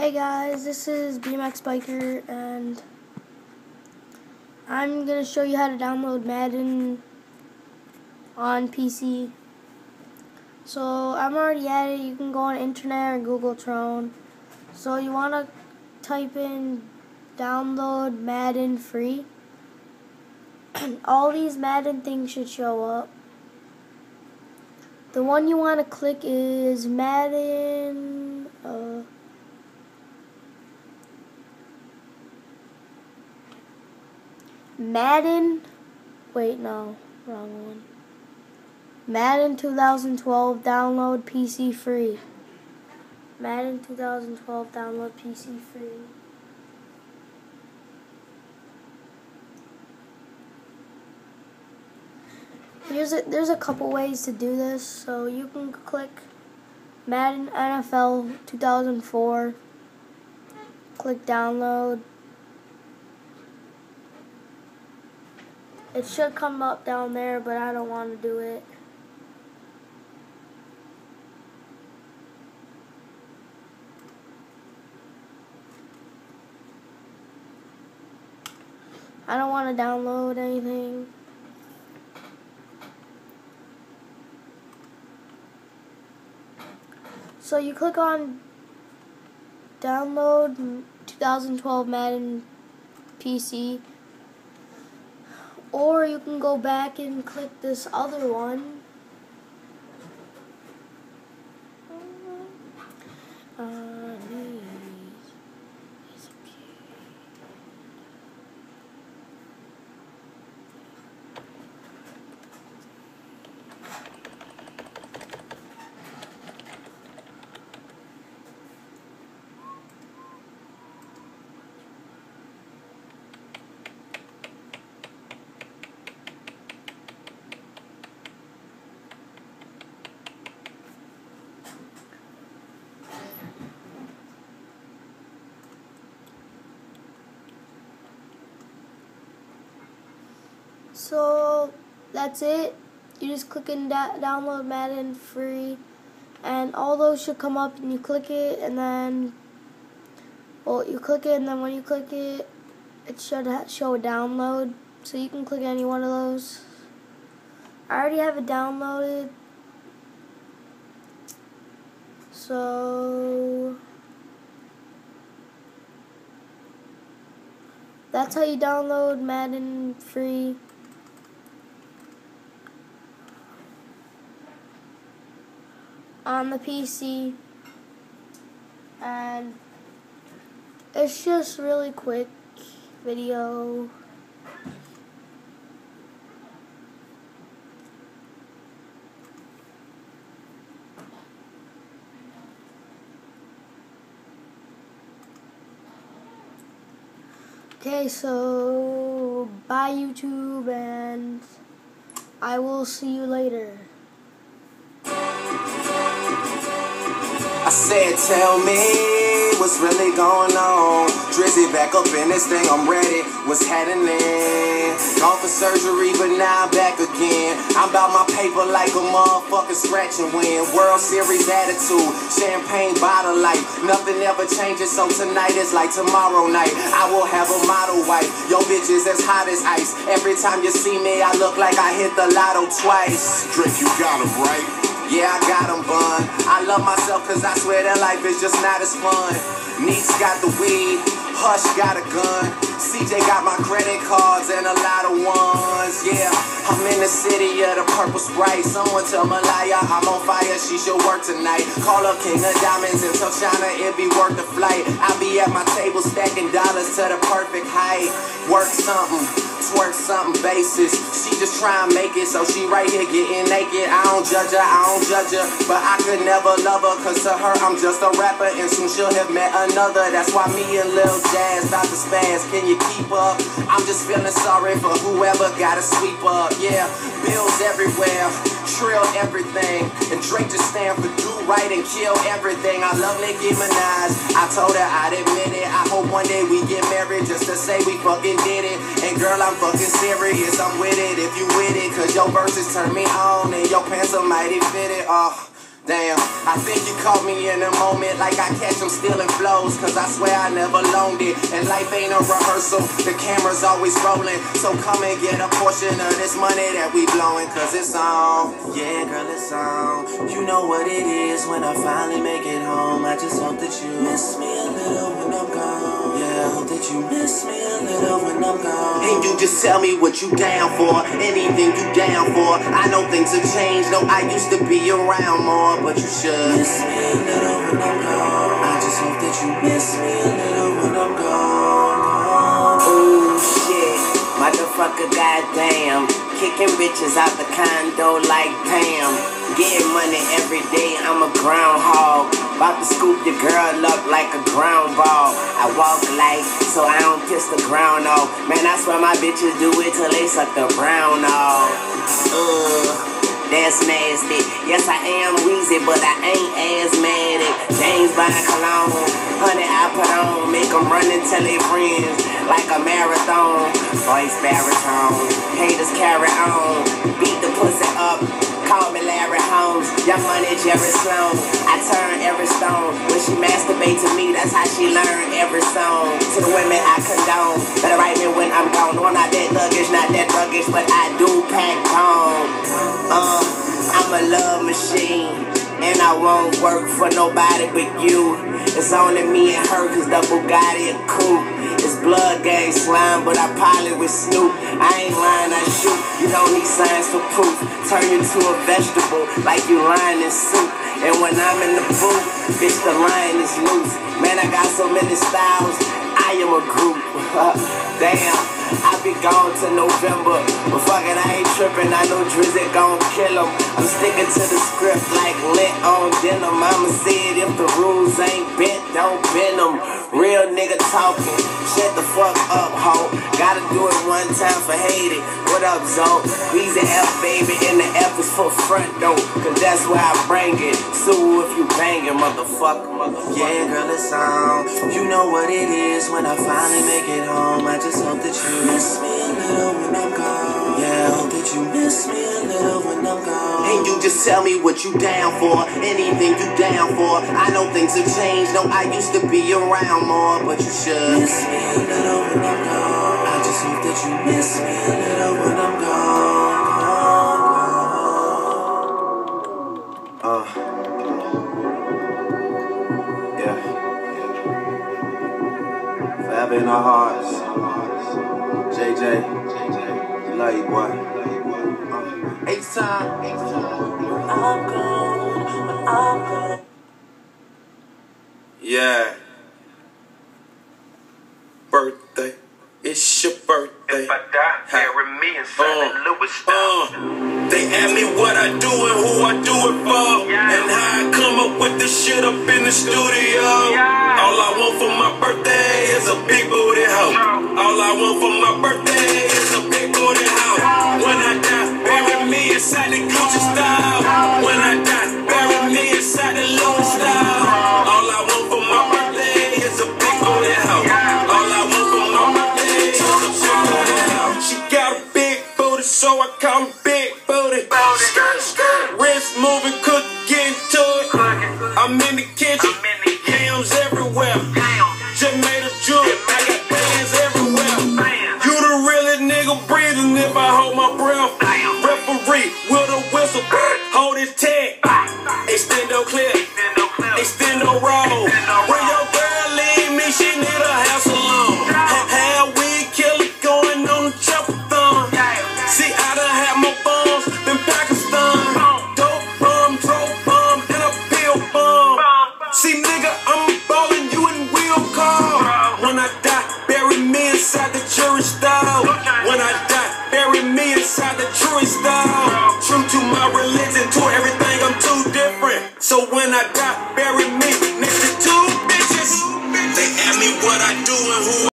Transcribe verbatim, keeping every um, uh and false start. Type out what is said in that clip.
Hey guys, this is B M X Biker, and I'm going to show you how to download Madden on P C. So I'm already at it. You can go on internet or Google Chrome. So you want to type in download Madden free. All these Madden things should show up. The one you want to click is Madden uh, Madden, wait, no, wrong one. Madden twenty twelve download P C free. Madden twenty twelve download P C free. Here's a, there's a couple ways to do this. So you can click Madden N F L two thousand four. Click download. It should come up down there, but I don't want to do it. I don't want to download anything. So you click on download twenty twelve Madden P C. Or you can go back and click this other one. Uh, So that's it. You just click and da download Madden free, and all those should come up, and you click it, and then well you click it, and then when you click it, it should ha show a download. So you can click any one of those. I already have it downloaded, so that's how you download Madden free. On the P C, and it's just really quick video. Okay, so bye YouTube, and I will see you later. I said, tell me what's really going on. Drizzy back up in this thing, I'm ready. What's happening? Gone for surgery, but now I'm back again. I'm about my paper like a motherfucking scratch and win. World Series attitude, champagne bottle life. Nothing ever changes, so tonight is like tomorrow night. I will have a model wife. Yo, bitch is as hot as ice. Every time you see me, I look like I hit the lotto twice. Drake, you got him, right? Yeah, I got them, bun. I love myself cause I swear that life is just not as fun. Neeks got the weed, Hush got a gun, C J got my credit cards and a lot of ones. Yeah, I'm in the city of the purple Sprite. Someone tell Malaya I'm on fire, she should work tonight. Call up King of Diamonds and tell China it be worth the flight. I be at my table stacking dollars to the perfect height. Work something, twerk something basis. She just try and make it, so she right here getting naked. I don't judge her, I don't judge her, but I could never love her, cause to her I'm just a rapper, and soon she'll have met another. That's why me and Lil Jazz about to spaz. Can you keep up? I'm just feeling sorry for whoever gotta sweep up. Yeah, bills everywhere, trill everything, and Drake just stand for do right and kill everything. I love Nicki Minaj, I told her I'd admit it. I hope one day we get married just to say we fucking did it. And girl, I'm fucking serious, I'm with it if you with it, cause your verses turn me on and your pants are mighty fitted. Oh, Damn, I think you caught me in a moment like I catch them stealing flows, cause I swear I never loaned it, and life ain't a rehearsal, the camera's always rolling, so come and get a portion of this money that we blowing, cause it's on. Yeah, girl, it's on. You know what it is when I finally make it home. I just hope that you miss me a little when I'm gone. Yeah, I hope that you miss me a little when I'm gone. And you just tell me what you down for, anything you down for. I know things have changed, no, I used to be around more, but you should miss me a little when I'm gone. I just hope that you miss me a little when I'm gone. Ooh, shit, motherfucker, goddamn. Kicking bitches out the condo like Pam. Getting money every day, I'm a groundhog. About to scoop your girl up like a ground ball. I walk light, so I don't piss the ground off. Man, I swear my bitches do it till they suck the brown off. Ugh. That's nasty. Yes, I am wheezy, but I ain't asthmatic. James buying cologne, honey, I put on. Make them run and tell their friends like a marathon. Voice baritone, haters carry on. Beat the pussy up, call me Larry Holmes. Young money, Jerry Sloan. I turn every stone. When she masturbate to me, that's how she learn every song. To the women I condone, better write me when I'm gone. No, I'm not that thuggish, not that thuggish, but I do pack on. Uh, I'm a love machine, and I won't work for nobody but you. It's only me and her, cause the Bugatti a coupe. It's blood gang slime, but I pilot with Snoop. I ain't lying, I shoot. You don't need signs for proof. Turn you to a vegetable, like you lying in soup. And when I'm in the booth, bitch, the line is loose. Man, I got so many styles, I am a group. Damn, I be gone to November, but fuck it, I ain't tripping. I know Drizzy gon' kill him. I'm sticking to the script like lint on denim. Mama said if the rules ain't bent, don't bend them. Real nigga talking, shut the fuck up, ho. Gotta do it one time for hate it. What up, Zo? Weezy F, baby, and the F is for front door, cause that's where I bring it. Sue if you bangin', motherfucker, motherfucker. Yeah, girl, it's on. You know what it is when I finally make it home. I just hope that you miss me a little when I'm gone. Yeah, I hope that you miss me a little when I'm gone. And you just tell me what you down for, anything you down for. I know things have changed, no, I used to be around more, but you should miss me a little when I'm gone. I just hope that you miss me a little when I'm gone. Uh, yeah. Forever in our hearts. J J, you love you, boy. Uh, eighth time, eighth time. I'm gone, I'm gone. Yeah. Birthday. It's your birthday. If I die, bury me inside uh, the Louis style. Uh, they ask me what I do and who I do it for, yeah. And how I come up with this shit up in the studio. Yeah. All I want for my birthday is a big booty hoe. All I want for my birthday is a big booty hoe. When I die, bury me inside the Gucci style. When I die, bury me inside the Louis style. All I want for my birthday is a big booty hoe. All I want for my birthday is a big booty hoe. She got a big booty, so I call me big booty. Skirt, skirt, wrist moving, cook, get into it. I'm in the kitchen, yams everywhere. Just made a jewel, I got bands everywhere. You the realest nigga breathing if I hold my breath. Referee with a whistle, hold his tag. Extendo clip, extendo roll. When your girl leave me, she need a hair salon. Hair weed killer going on the chopper thumb. See, I done had my bombs, been Pakistan. Dope bomb, dope bomb, and a pill bomb. See, nigga, I'm ballin', you in wheel car. When I die, bury me inside the jury style. When I die, bury me inside the jury style. True to my religion, to everything, I'm too different. So when I die, bury me